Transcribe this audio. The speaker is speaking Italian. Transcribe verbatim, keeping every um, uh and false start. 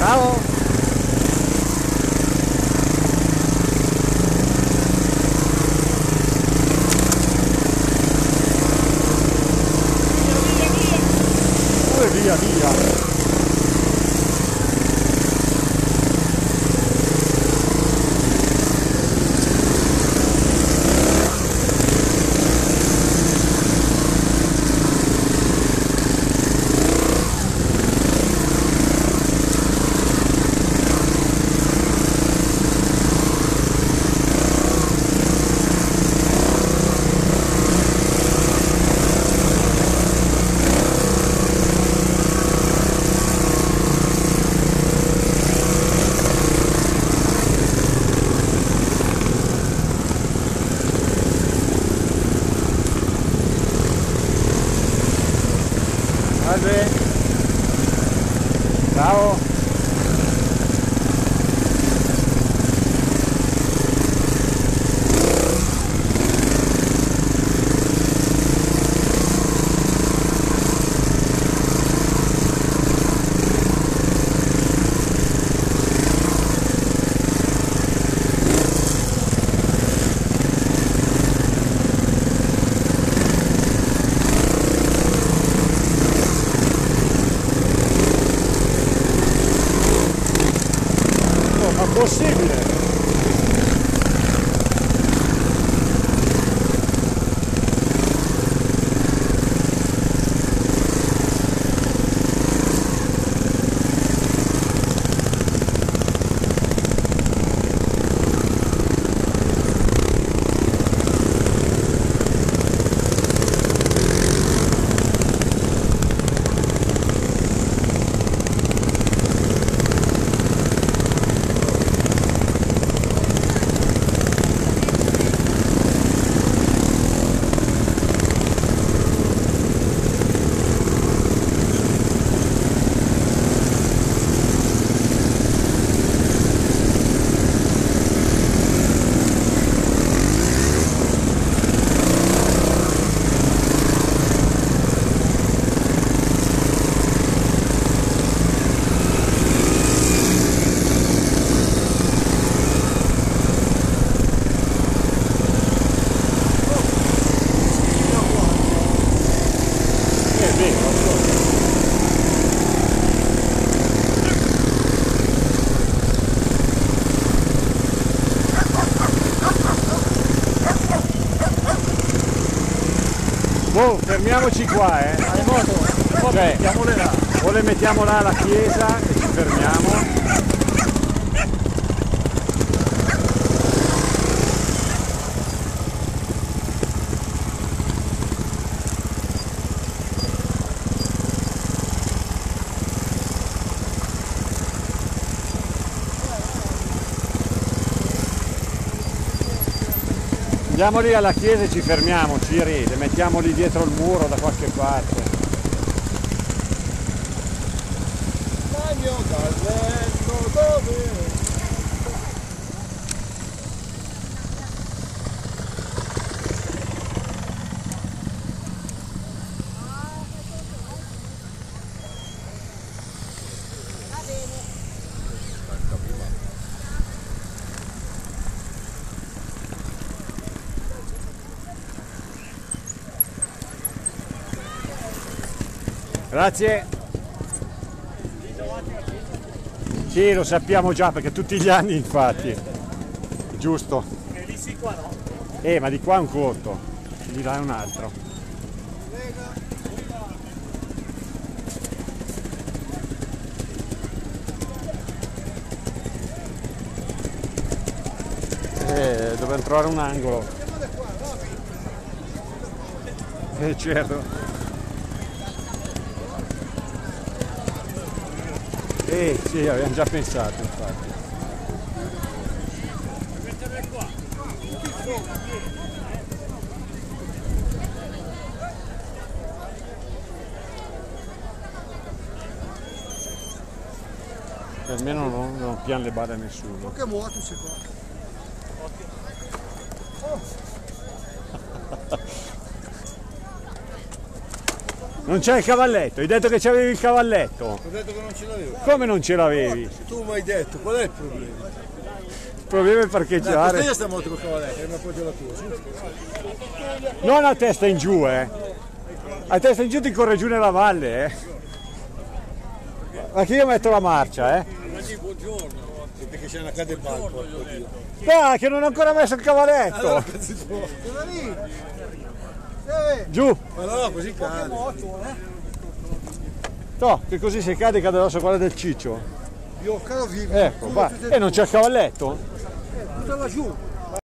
Ciao! Via, via! Salve! Ciao! Possibile! Oh, fermiamoci qua, eh! Hai moto? Cioè, mettiamole là. o le mettiamo là alla chiesa e ci fermiamo. Andiamo lì alla chiesa e ci fermiamo, Ciri, le mettiamo lì dietro il muro da qualche parte. Bagno dal letto dove? Grazie. Sì, lo sappiamo già perché tutti gli anni infatti. Giusto. E lì sì, qua no. Eh, ma di qua è un corto. Di là è un altro. Eh, dobbiamo trovare un angolo. Eh, certo. Eh sì, abbiamo già pensato infatti. Almeno non, non pian le bare a nessuno. Che muoto sei qua. Oh. Non c'è il cavalletto, hai detto che c'avevi il cavalletto. Ho detto che non ce l'avevo. Come non ce l'avevi? Tu mi hai detto, qual è il problema? Il problema è Dai, parcheggiare. questa stiamo con il cavalletto, che mi appoggio la tua. Su. Non a testa in giù, eh. A testa in giù ti corre giù nella valle, eh. Ma che io metto la marcia, eh. Buongiorno. Perché c'è una cade palco, oddio. Dai, che non ho ancora messo il cavalletto. Allora, cazzo tuo. Giù. Ma no, così cade. No, che così se cade cade addosso quella del ciccio. Io cado vivo. Ecco, va. E non c'è il cavalletto? Butta giù.